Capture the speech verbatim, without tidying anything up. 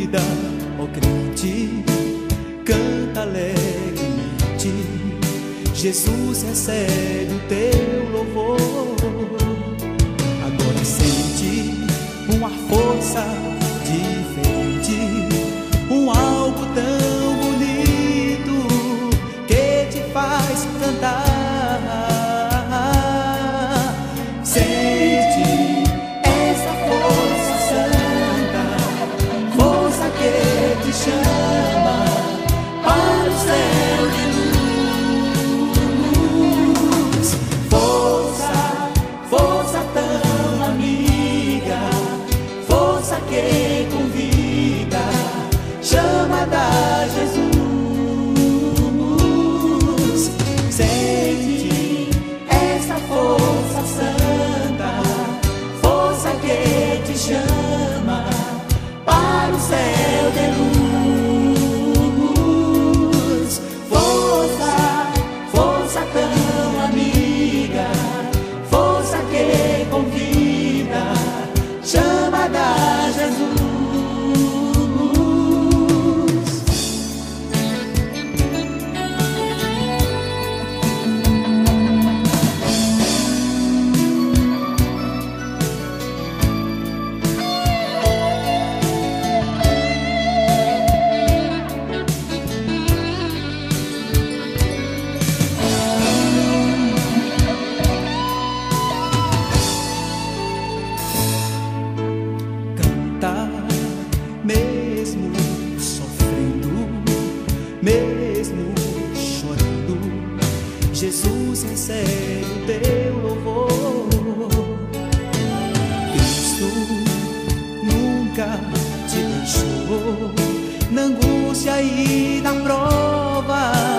vida, ó crente, canta alegremente. Jesus recebe o teu louvor. Agora sente uma força diferente, um algo tão bonito que te faz cantar. Sente essa força santa, força que te chama para o céu de luz. Força, força tão amiga, força que convida, chama da Jesus. Sente essa força santa, força que te chama para o céu de luz. Força, força tão amiga, força que convida, chama da Jesus. Mesmo sofrendo, mesmo chorando, Jesus recebe o teu louvor. Cristo nunca te deixou na angústia e na prova.